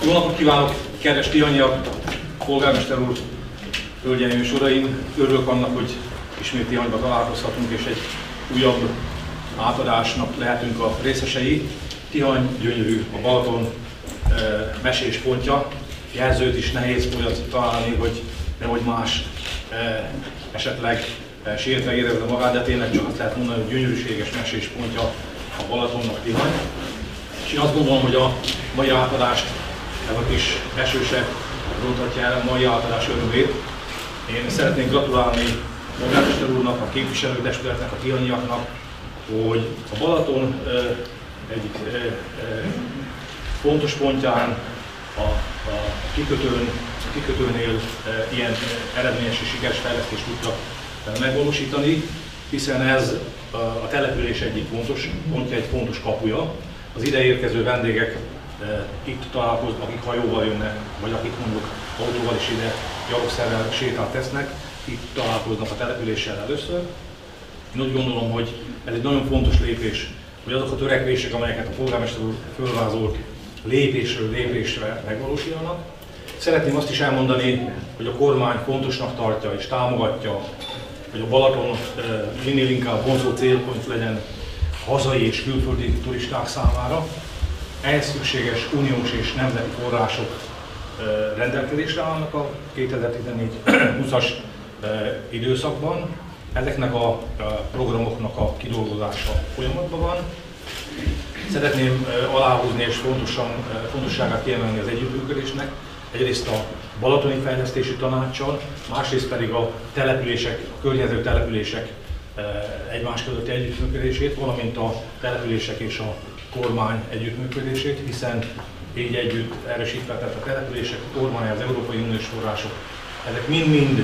Jó napot kívánok, kedves tihanyiak, polgármester úr, hölgyeim és uraim! Örülök annak, hogy ismét Tihanyban találkozhatunk, és egy újabb átadásnak lehetünk a részesei. Tihany gyönyörű, a Balaton mesés pontja. Jelzőt is nehéz olyat találni, hogy nehogy más esetleg sértve érezze magát, de tényleg csak azt lehet mondani, hogy gyönyörűséges mesés pontja a Balatonnak Tihany. És én azt gondolom, hogy a mai átadást, ez a kis esőse ronthatja el a mai átadás örömét. Én szeretnék gratulálni a polgármester úrnak, a képviselőtestületnek, a tihanyiaknak, hogy a Balaton egyik fontos pontján, a kikötőnél ilyen eredményes és sikeres fejlesztést tudtak megvalósítani, hiszen ez a település egyik fontos pontja, egy fontos kapuja. Az ide érkező vendégek itt találkoznak, akik hajóval jönnek, vagy akik mondjuk autóval is ide gyalogszerrel sétát tesznek, itt találkoznak a településsel először. Én úgy gondolom, hogy ez egy nagyon fontos lépés, hogy azok a törekvések, amelyeket a polgármester úr fölvázolt, lépésről lépésre megvalósuljanak. Szeretném azt is elmondani, hogy a kormány fontosnak tartja és támogatja, hogy a Balaton minél inkább vonzó célpont legyen hazai és külföldi turisták számára. Ehhez szükséges uniós és nemzeti források rendelkezésre állnak a 2014-20-as időszakban. Ezeknek a programoknak a kidolgozása folyamatban van. Szeretném aláhúzni és fontosságát kiemelni az együttműködésnek. Egyrészt a Balatoni Fejlesztési Tanáccsal, másrészt pedig a települések, a környező települések egymás közötti együttműködését, valamint a települések és a kormány együttműködését, hiszen így együtt erősítve, tehát a települések, a kormány, az Európai Uniós források, ezek mind-mind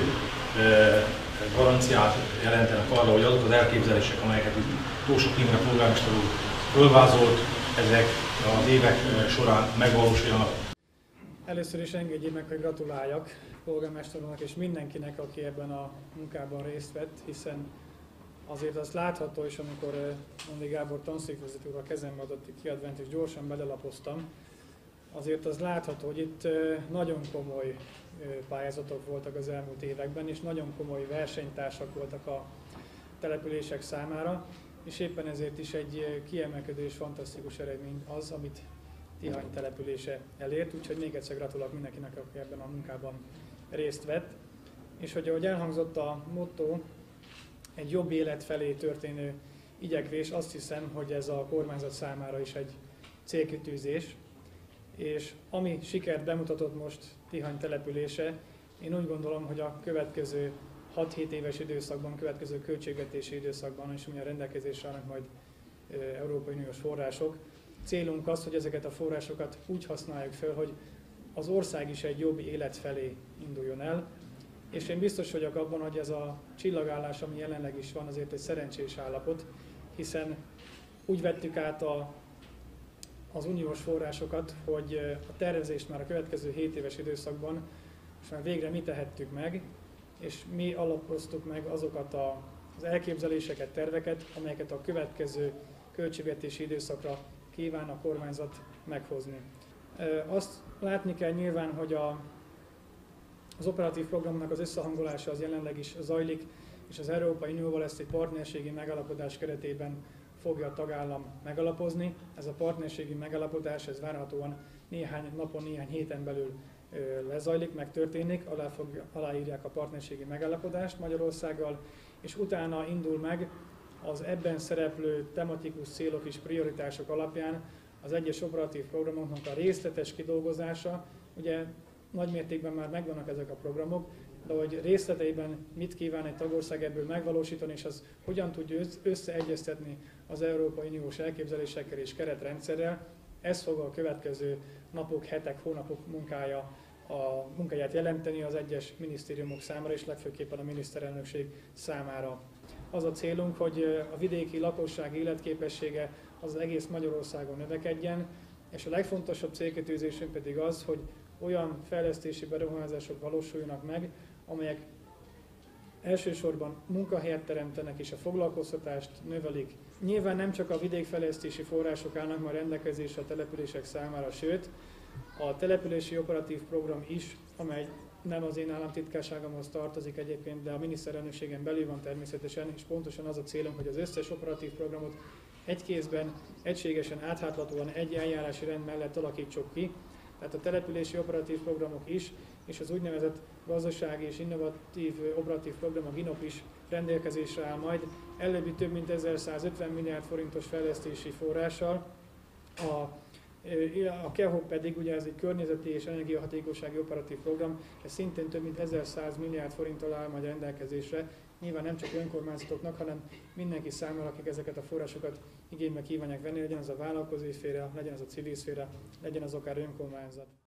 garanciát jelentenek arra, hogy azok az elképzelések, amelyeket itt Tósok Imre polgármester úr fölvázolt, ezek az évek során megvalósuljanak. Először is engedjék meg, hogy gratuláljak polgármester úrnak és mindenkinek, aki ebben a munkában részt vett, hiszen azért azt látható, és amikor Mondi Gábor tanszékvezető úr a kezembe adott kiadványt, és gyorsan belelapoztam, azért az látható, hogy itt nagyon komoly pályázatok voltak az elmúlt években, és nagyon komoly versenytársak voltak a települések számára, és éppen ezért is egy kiemelkedő és fantasztikus eredmény az, amit Tihany települése elért, úgyhogy még egyszer gratulálok mindenkinek, aki ebben a munkában részt vett. És hogy ahogy elhangzott a motto, egy jobb élet felé történő igyekvés, azt hiszem, hogy ez a kormányzat számára is egy célkitűzés. És ami sikert bemutatott most Tihany települése, én úgy gondolom, hogy a következő 6-7 éves időszakban, következő költségvetési időszakban is ugye rendelkezésre állnak majd Európai Uniós források. Célunk az, hogy ezeket a forrásokat úgy használjuk fel, hogy az ország is egy jobb élet felé induljon el. És én biztos vagyok abban, hogy ez a csillagállás, ami jelenleg is van, azért egy szerencsés állapot, hiszen úgy vettük át az uniós forrásokat, hogy a tervezést már a következő 7 éves időszakban és már végre mi tehettük meg, és mi alapoztuk meg azokat az elképzeléseket, terveket, amelyeket a következő költségvetési időszakra kíván a kormányzat meghozni. Azt látni kell nyilván, hogy az operatív programnak az összehangolása az jelenleg is zajlik, és az Európai Unióval ezt egy partnerségi megállapodás keretében fogja a tagállam megalapozni. Ez a partnerségi megállapodás, ez várhatóan néhány napon, néhány héten belül lezajlik, megtörténik, aláírják a partnerségi megállapodást Magyarországgal, és utána indul meg az ebben szereplő tematikus célok és prioritások alapján az egyes operatív programoknak a részletes kidolgozása. Ugye nagymértékben már megvannak ezek a programok, de hogy részleteiben mit kíván egy tagország ebből megvalósítani, és az hogyan tudja összeegyeztetni az Európai Uniós elképzelésekkel és keretrendszerrel, ez fog a következő napok, hetek, hónapok munkáját jelenteni az egyes minisztériumok számára, és legfőképpen a miniszterelnökség számára. Az a célunk, hogy a vidéki lakosság életképessége az egész Magyarországon növekedjen, és a legfontosabb célkitűzésünk pedig az, hogy olyan fejlesztési beruházások valósuljanak meg, amelyek elsősorban munkahelyet teremtenek és a foglalkoztatást növelik. Nyilván nem csak a vidékfejlesztési források állnak majd rendelkezésre a települések számára, sőt, A települési operatív program is, amely nem az én államtitkárságomhoz tartozik egyébként, de a miniszterelnökségen belül van természetesen, és pontosan az a célunk, hogy az összes operatív programot egy kézben, egységesen, átláthatóan egy eljárási rend mellett alakítsuk ki. Tehát a települési operatív programok is, és az úgynevezett gazdasági és innovatív operatív program, a GINOP is rendelkezésre áll majd, előbbi több mint 1150 milliárd forintos fejlesztési forrással. A KEHOP pedig, ugye ez egy környezeti és energiahatékonysági operatív program, ez szintén több mint 1100 milliárd forinttal áll majd rendelkezésre. Nyilván nem csak önkormányzatoknak, hanem mindenki számára, akik ezeket a forrásokat igénybe kívánják venni, legyen az a vállalkozói szféra, legyen az a civil szféra, legyen az akár önkormányzat.